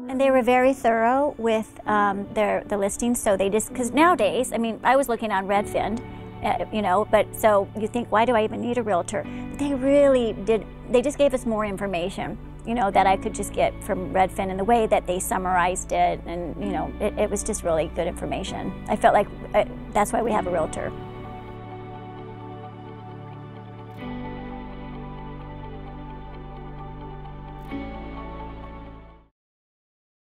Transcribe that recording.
And they were very thorough with the listings. So they just, because nowadays, I mean, I was looking on Redfin, you know, but so you think, why do I even need a realtor? But they really did, they just gave us more information, you know, that I could just get from Redfin, and the way that they summarized it, and, you know, it was just really good information. I felt like that's why we have a realtor.